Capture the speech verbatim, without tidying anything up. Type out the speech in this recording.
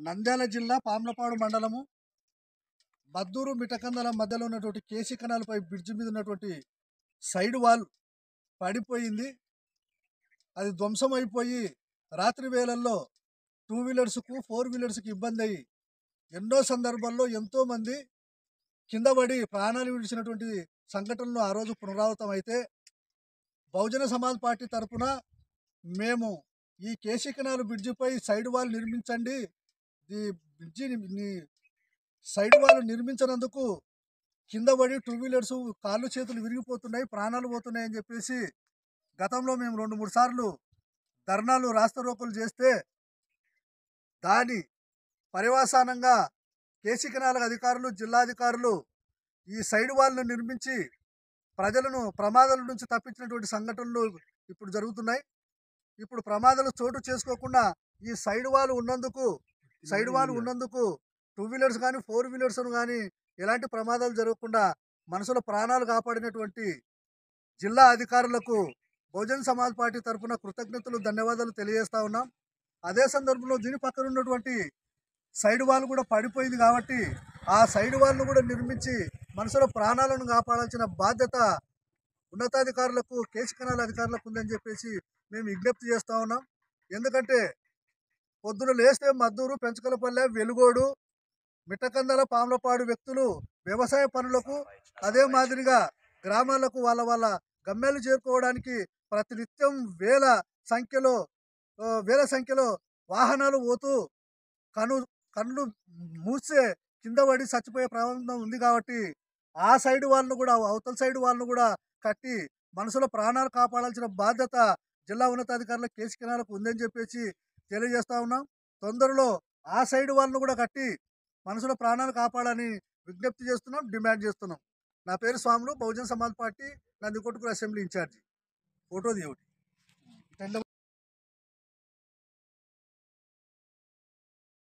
నంద్యాల జిల్లా పామ్లపాడు మండలము మద్దూరు మిటకందల మధ్యలో ఉన్నటువంటి కేసీ కెనాల్పై బ్రిడ్జి మీద ఉన్నటువంటి సైడ్ వాల్ పడిపోయింది. అది ధ్వంసం అయిపోయి రాత్రి వేళల్లో టూ వీలర్స్కు ఫోర్ వీలర్స్కి ఇబ్బంది అయ్యి ఎన్నో సందర్భాల్లో ఎంతోమంది కింద పడి ప్రాణాలు విడిచినటువంటి సంఘటనలు ఆ రోజు పునరావృతం అయితే బహుజన సమాజ్ పార్టీ తరఫున మేము ఈ కేసీ కెనాల్ బ్రిడ్జిపై సైడ్ వాల్ నిర్మించండి, ఈ బ్రిడ్జి సైడ్ వాల్ నిర్మించినందుకు కింద పడి టూ వీలర్స్ కాళ్ళు చేతులు విరిగిపోతున్నాయి, ప్రాణాలు పోతున్నాయి అని చెప్పేసి గతంలో మేము రెండు మూడు సార్లు ధర్నాలు రాస్తారోకోలు చేస్తే దాని పర్యవసానంగా కేసీ కెనాల్ అధికారులు జిల్లాధికారులు ఈ సైడ్ వాల్ను నిర్మించి ప్రజలను ప్రమాదాల నుంచి తప్పించినటువంటి సంఘటనలు ఇప్పుడు జరుగుతున్నాయి. ఇప్పుడు ప్రమాదాలు చోటు చేసుకోకుండా ఈ సైడ్ వాల్ ఉన్నందుకు సైడ్ వాల్ ఉన్నందుకు టూ వీలర్స్ కానీ ఫోర్ వీలర్స్ కానీ ఎలాంటి ప్రమాదాలు జరగకుండా మనుషుల ప్రాణాలు కాపాడినటువంటి జిల్లా అధికారులకు బహుజన్ సమాజ్ పార్టీ తరఫున కృతజ్ఞతలు ధన్యవాదాలు తెలియజేస్తా ఉన్నాం. అదే సందర్భంలో దీని పక్కన ఉన్నటువంటి సైడ్ వాల్ కూడా పడిపోయింది కాబట్టి ఆ సైడ్ వాల్ను కూడా నిర్మించి మనుషుల ప్రాణాలను కాపాడాల్సిన బాధ్యత ఉన్నతాధికారులకు కేసీ కెనాల్ అధికారులకు ఉందని చెప్పేసి మేము విజ్ఞప్తి చేస్తూ ఉన్నాం. ఎందుకంటే పొద్దున లేస్తే మద్దూరు, పెంచకలపల్లె, వెలుగోడు, మిట్టకందల, పామ్లపాడు వ్యక్తులు వ్యవసాయ పనులకు అదే మాదిరిగా గ్రామాలకు వాళ్ళ వాళ్ళ గమ్యాలు చేరుకోవడానికి ప్రతినిత్యం వేల సంఖ్యలో వేల సంఖ్యలో వాహనాలు పోతూ కను కళ్ళు మూసే కింద పడి చచ్చిపోయే ప్రమాదం ఉంది కాబట్టి ఆ సైడ్ వాళ్ళను కూడా అవతల సైడ్ వాళ్ళను కూడా కట్టి మనుషుల ప్రాణాలు కాపాడాల్సిన బాధ్యత జిల్లా ఉన్నతాధికారుల కేసీ కెనాల్కు ఉందని చెప్పేసి తెలియజేస్తా ఉన్నాం. తొందరలో ఆ సైడ్ వాళ్ళను కూడా కట్టి మనుషుల ప్రాణాలు కాపాడని విజ్ఞప్తి చేస్తున్నాం, డిమాండ్ చేస్తున్నాం. నా పేరు Swamulu, Bahujan Samaj party Nandikotkur assembly incharge. Photo దిగొట్టి